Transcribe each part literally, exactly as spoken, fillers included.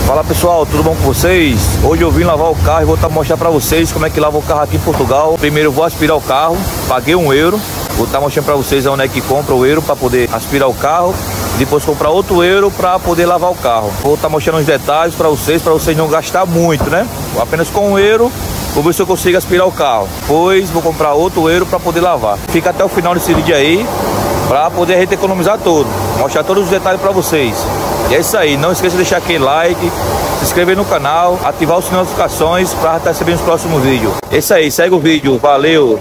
Fala pessoal, tudo bom com vocês? Hoje eu vim lavar o carro e vou estar mostrando para vocês como é que lava o carro aqui em Portugal. Primeiro eu vou aspirar o carro, paguei um euro. Vou estar mostrando para vocês onde é que compra o euro para poder aspirar o carro. Depois comprar outro euro para poder lavar o carro. Vou estar mostrando os detalhes para vocês, para vocês não gastar muito, né? Apenas com um euro, vou ver se eu consigo aspirar o carro. Depois vou comprar outro euro para poder lavar. Fica até o final desse vídeo aí, para poder a gente economizar todo. Mostrar todos os detalhes para vocês. E é isso aí, não esqueça de deixar aquele like, se inscrever no canal, ativar as notificações para estar recebendo os próximos vídeos. É isso aí, segue o vídeo, valeu!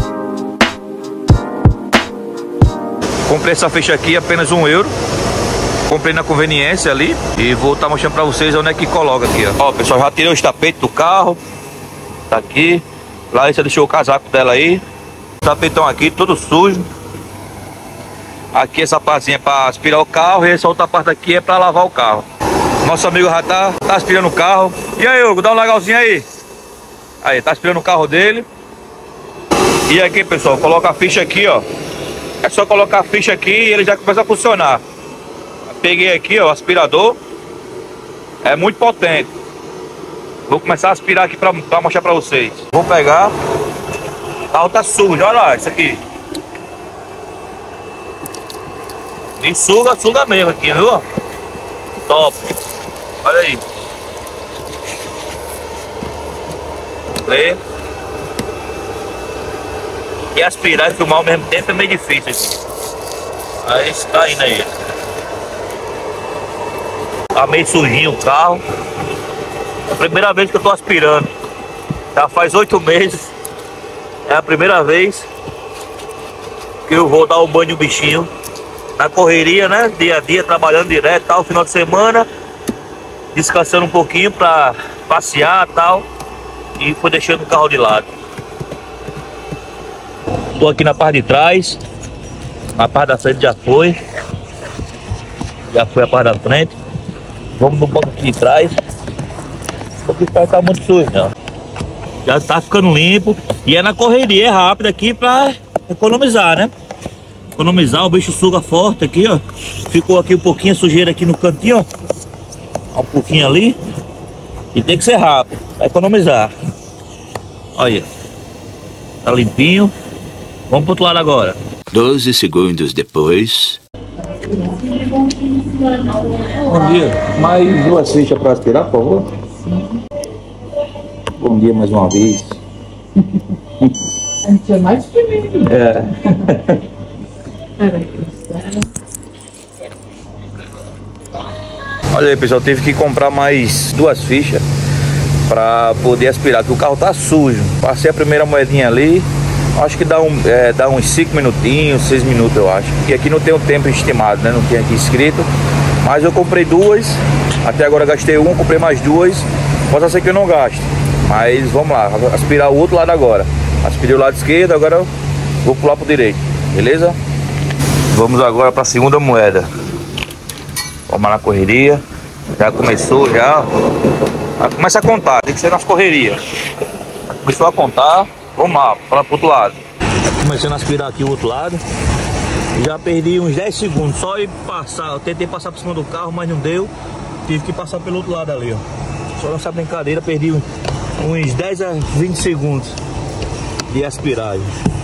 Comprei essa ficha aqui apenas um euro. Comprei na conveniência ali e vou estar mostrando para vocês onde é que coloca aqui, ó. Ó, pessoal, já tirei os tapetes do carro. Tá aqui. Larissa deixou o casaco dela aí. O tapetão aqui, todo sujo. Aqui essa partezinha é para aspirar o carro e essa outra parte aqui é para lavar o carro. Nosso amigo já tá, tá aspirando o carro. E aí, Hugo, dá um legalzinho aí. Aí, tá aspirando o carro dele. E aqui, pessoal, coloca a ficha aqui, ó. É só colocar a ficha aqui e ele já começa a funcionar. Peguei aqui, ó, o aspirador. É muito potente. Vou começar a aspirar aqui pra, pra mostrar pra vocês. Vou pegar. O carro tá sujo, olha lá, isso aqui. E suga, suga mesmo aqui, viu? Top. Olha aí. Vê? E aspirar e filmar ao mesmo tempo é meio difícil aqui. Aí está indo aí. Tá meio sujinho o carro. É a primeira vez que eu tô aspirando. Já faz oito meses. É a primeira vez que eu vou dar um banho no bichinho. Na correria, né? Dia a dia, trabalhando direto, tal, final de semana. Descansando um pouquinho pra passear e tal. E foi deixando o carro de lado. Tô aqui na parte de trás. Na parte da frente já foi. Já foi a parte da frente. Vamos no banco aqui de trás. Porque o carro tá muito sujo, não. Já tá ficando limpo. E é na correria, é rápido aqui pra economizar, né? Economizar, o bicho suga forte aqui, ó. Ficou aqui um pouquinho sujeira aqui no cantinho, ó. Um pouquinho ali. E tem que ser rápido, pra economizar. Olha. Tá limpinho. Vamos pro outro lado agora. doze segundos depois. Bom dia. Mais duas fichas para aspirar, por favor? Sim. Bom dia mais uma vez. A gente é mais primeiro. É. Olha aí, pessoal, tive que comprar mais duas fichas para poder aspirar, porque o carro tá sujo. Passei a primeira moedinha ali. Acho que dá, um, é, dá uns cinco minutinhos, seis minutos eu acho. E aqui não tem um tempo estimado, né? Não tem aqui escrito. Mas eu comprei duas. Até agora gastei uma, comprei mais duas. Pode ser que eu não gaste. Mas vamos lá, aspirar o outro lado agora. Aspirei o lado esquerdo, agora eu vou pular pro direito. Beleza? Vamos agora para a segunda moeda. Vamos lá na correria. Já começou, já. Começa a contar, tem que ser nas correrias. Começou a contar. Vamos lá, para o outro lado. Começando a aspirar aqui o outro lado. Já perdi uns dez segundos. Só ir passar. Eu tentei passar por cima do carro, mas não deu. Tive que passar pelo outro lado ali, ó. Só nessa brincadeira, perdi uns dez a vinte segundos de aspiragem.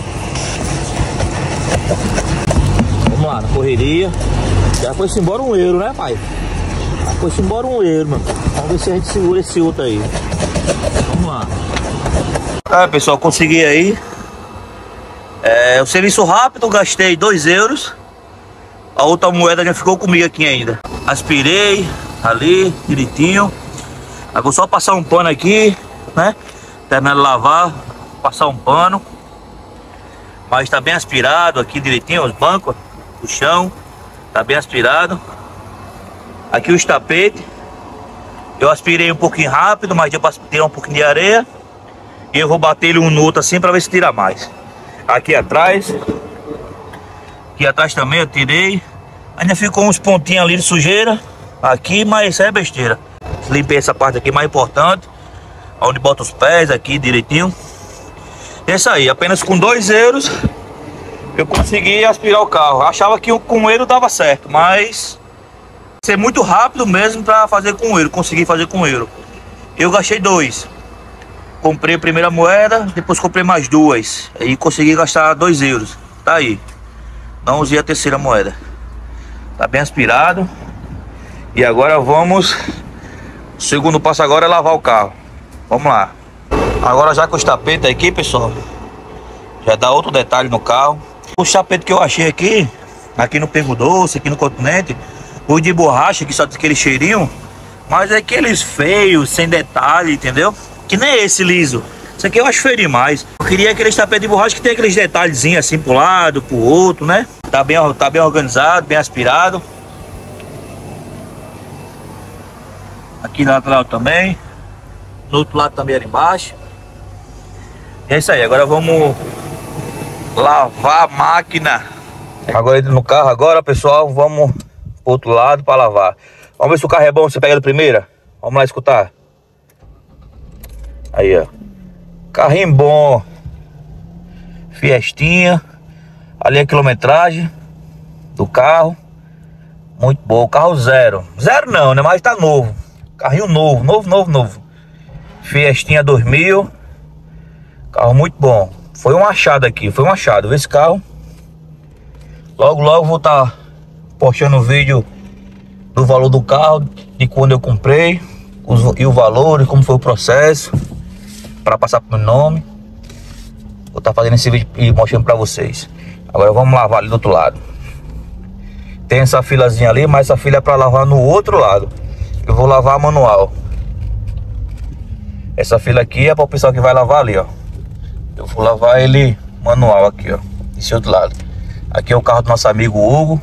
Vamos lá, na correria. Já foi-se embora um euro, né, pai? Já foi-se embora um euro, mano. Vamos ver se a gente segura esse outro aí. Vamos lá. É, pessoal, consegui aí. É, o serviço rápido, gastei dois euros. A outra moeda já ficou comigo aqui ainda. Aspirei ali, direitinho. Agora só passar um pano aqui, né? Terminar de lavar, passar um pano. Mas tá bem aspirado aqui direitinho, os bancos, o chão. Tá bem aspirado. Aqui os tapetes. Eu aspirei um pouquinho rápido, mas deu para tirar um pouquinho de areia. E eu vou bater ele um no outro assim para ver se tira mais. Aqui atrás. Aqui atrás também eu tirei. Ainda ficou uns pontinhos ali de sujeira. Aqui, mas isso é besteira. Limpei essa parte aqui mais importante. Onde bota os pés aqui direitinho. É isso aí, apenas com dois euros eu consegui aspirar o carro. Achava que com um euro dava certo, mas Ser muito rápido mesmo para fazer com euro, conseguir fazer com euro. Eu gastei dois. Comprei a primeira moeda, depois comprei mais duas. Aí consegui gastar dois euros. Tá aí. Não usei a terceira moeda. Tá bem aspirado. E agora vamos. O segundo passo agora é lavar o carro. Vamos lá. Agora já com os tapetes aqui, pessoal, já dá outro detalhe no carro. Os tapetes que eu achei aqui, aqui no Pingo Doce, aqui no Continente, os de borracha, que só tem aquele cheirinho, mas é aqueles feios, sem detalhe, entendeu? Que nem esse liso. Isso aqui eu acho feio demais. Eu queria aqueles tapetes de borracha que tem aqueles detalhezinhos assim pro lado, pro outro, né? Tá bem, tá bem organizado, bem aspirado. Aqui na lateral também. No outro lado também ali embaixo. E é isso aí, agora vamos lavar a máquina. Agora entra no carro agora, pessoal, vamos pro outro lado para lavar. Vamos ver se o carro é bom, você pega ele primeiro. Vamos lá escutar. Aí, ó. Carrinho bom. Fiestinha. Ali é a quilometragem do carro. Muito bom, o carro zero. Zero não, né, mas tá novo. Carrinho novo, novo, novo, novo. Fiestinha dois mil. Carro muito bom. Foi um achado aqui, foi um achado. Esse carro. Logo, logo vou estar tá postando um vídeo do valor do carro, de quando eu comprei, os, e o valor, e como foi o processo, para passar pro meu nome. Vou estar tá fazendo esse vídeo e mostrando para vocês. Agora vamos lavar ali do outro lado. Tem essa filazinha ali, mas essa fila é para lavar no outro lado. Eu vou lavar manual. Essa fila aqui é para o pessoal que vai lavar ali, ó. Eu vou lavar ele manual aqui, ó. Esse outro lado. Aqui é o carro do nosso amigo Hugo.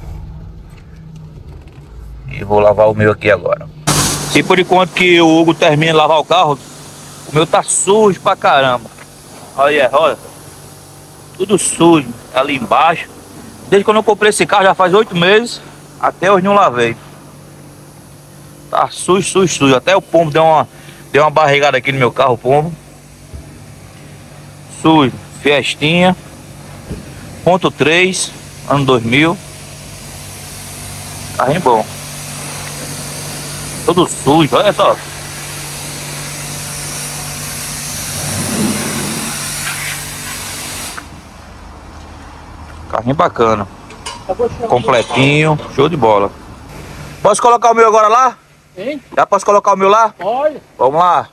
E vou lavar o meu aqui agora. E por enquanto que o Hugo termina de lavar o carro, o meu tá sujo pra caramba. Olha aí, olha. Tudo sujo ali embaixo. Desde quando eu comprei esse carro, já faz oito meses, até hoje não lavei. Tá sujo, sujo, sujo. Até o pombo deu uma, deu uma barrigada aqui no meu carro, o pombo. Sujo, Fiestinha ponto três, ano dois mil. Carrinho bom. Todo sujo, olha só. Carrinho bacana. Completinho, show de bola. Posso colocar o meu agora lá? Hein? Já posso colocar o meu lá? Olha. Vamos lá.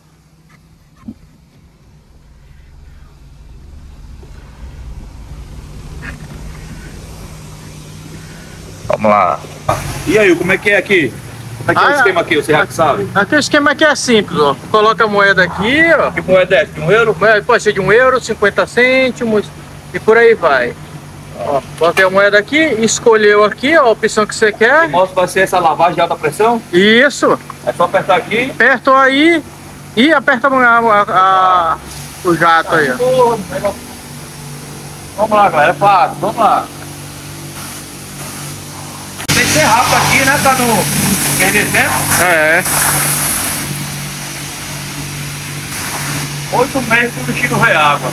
Vamos lá. E aí, como é que é aqui? Como é que é Ah, o esquema aqui? Você já que sabe? Aqui o esquema aqui é simples, ó. Coloca a moeda aqui, ó. Que moeda é essa? De um euro? Pode ser de um euro, cinquenta cêntimos e por aí vai. Ó, botei a moeda aqui, escolheu aqui ó, a opção que você quer. Mostra vai ser essa lavagem de alta pressão? Isso. É só apertar aqui. Apertou aí e aperta a, a, a, o jato aí, ó. Vamos lá, galera. É fácil. Vamos lá. Tem que ser rápido aqui, né? Pra não perder tempo. É. Oito meses que o Chico vai água.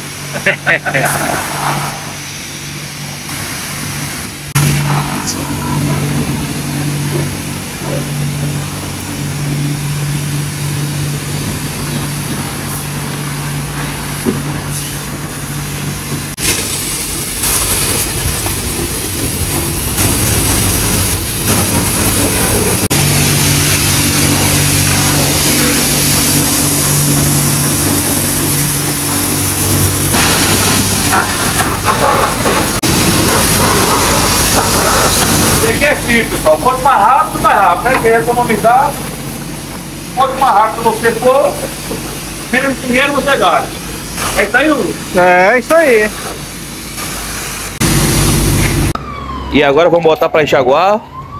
Aqui é simples, pessoal. Quanto mais rápido, mais rápido, né? Quer economizar. Quanto mais rápido você for, menos dinheiro você gasta. É isso aí, Hugo? É isso aí. E agora vamos botar para enxaguar.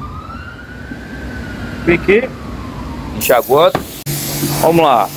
Vem aqui. Enxaguando. Vamos lá.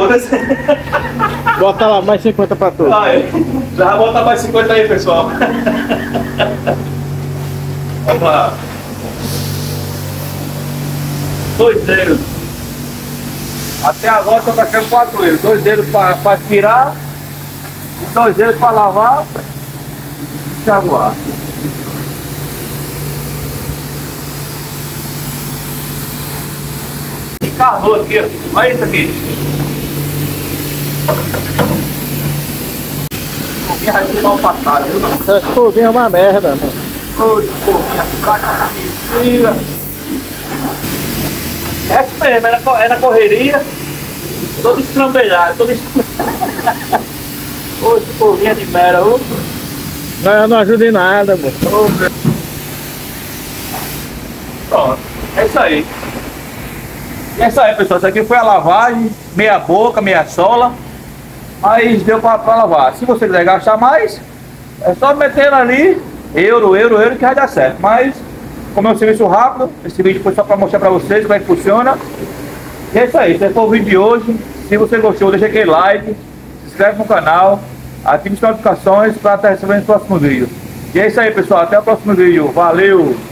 dois. Bota lá, mais cinquenta pra tu. Vai, já vou botar mais cinquenta aí, pessoal. Vamos lá. Dois dedos. Até agora estou gastando quatro euros. Dois dedos para tirar e dois dedos para lavar e enxaguar. Encarnou aqui, ó. Olha isso aqui. Escovinha vai ser mal passada, viu? Essa escovinha é uma merda, mano. Ô, escovinha, caca, mentira. É isso mesmo, é na, é na correria. Todo estrambelhado, todo estrambelhado. Ô, escovinha de mera, ô. Não, não ajuda em nada, mano. Ô, meu. Pronto, é isso aí. E é isso aí, pessoal. Isso aqui foi a lavagem, meia boca, meia sola. Mas deu pra, pra lavar. Se você quiser gastar mais, é só meter ali, euro, euro, euro, que vai dar certo. Mas, como é um serviço rápido, esse vídeo foi só pra mostrar pra vocês como é que funciona. E é isso aí, esse foi o vídeo de hoje. Se você gostou, deixa aquele like, se inscreve no canal, ative as notificações para estar recebendo os próximos vídeos. E é isso aí, pessoal. Até o próximo vídeo. Valeu!